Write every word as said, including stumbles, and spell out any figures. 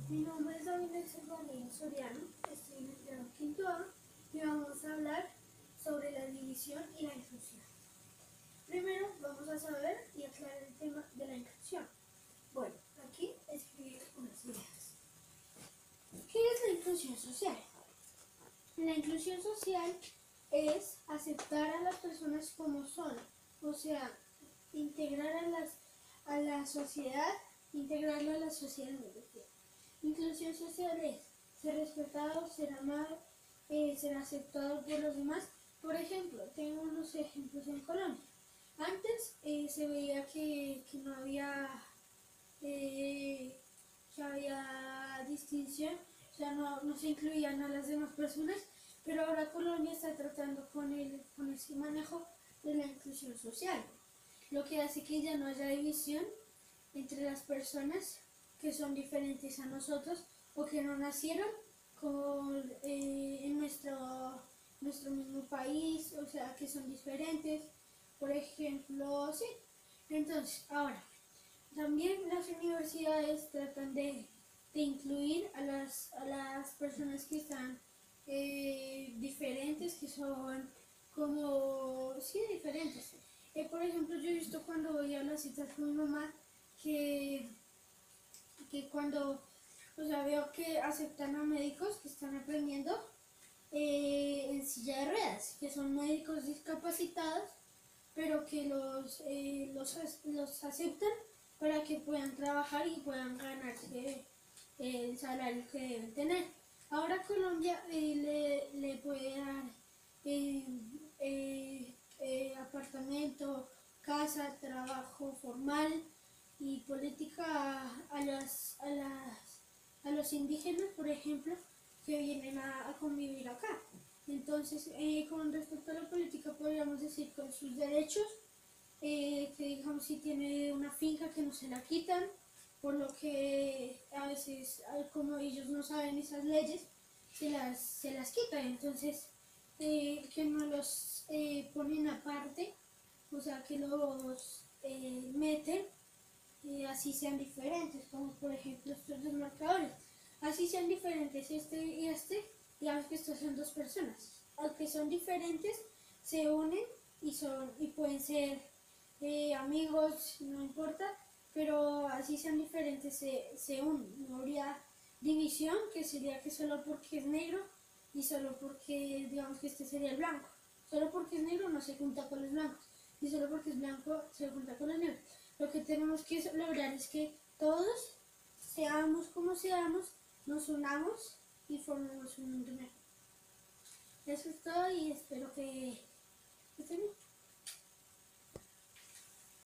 Mi nombre es David Daniel Soriano, estoy en el grado quinto A y vamos a hablar sobre la división y la inclusión. Primero vamos a saber y aclarar el tema de la inclusión. Bueno, aquí escribir unas ideas. ¿Qué es la inclusión social? La inclusión social es aceptar a las personas como son, o sea, integrar a, las, a la sociedad, integrarlo a la sociedad. Inclusión social es ser respetado, ser amado, eh, ser aceptado por los demás. Por ejemplo, tengo unos ejemplos en Colombia. Antes eh, se veía que, que no había, eh, que había distinción, o sea, no, no se incluían a las demás personas, pero ahora Colombia está tratando con, el, con ese manejo de la inclusión social, lo que hace que ya no haya división entre las personas que son diferentes a nosotros o que no nacieron con, eh, en nuestro, nuestro mismo país, o sea, que son diferentes, por ejemplo, sí. Entonces, ahora, también las universidades tratan de, de incluir a las, a las personas que están eh, diferentes, que son como, sí, diferentes. Eh, por ejemplo, yo he visto cuando voy a las citas con mi mamá que que cuando, o sea, veo que aceptan a médicos que están aprendiendo eh, en silla de ruedas, que son médicos discapacitados, pero que los, eh, los, los aceptan para que puedan trabajar y puedan ganarse el salario que deben tener. Ahora Colombia eh, le, le puede dar eh, eh, eh, apartamento, casa, trabajo formal y política a, a, las, a, las, a los indígenas, por ejemplo, que vienen a, a convivir acá. Entonces, eh, con respecto a la política, podríamos decir con sus derechos, eh, que digamos si tiene una finca que no se la quitan, por lo que a veces, como ellos no saben esas leyes, se las, se las quitan. Entonces, eh, que no los eh, ponen aparte, o sea, que los eh, meten, y así sean diferentes, como por ejemplo estos dos marcadores. Así sean diferentes este y este, digamos que estos son dos personas. Aunque son diferentes, se unen y, son, y pueden ser eh, amigos, no importa, pero así sean diferentes, se, se unen. No habría división, que sería que solo porque es negro y solo porque, digamos que este sería el blanco. Solo porque es negro no se junta con los blancos y solo porque es blanco se junta con los negros. Lo que tenemos que lograr es que todos, seamos como seamos, nos unamos y formemos un mundo mejor. Eso es todo y espero que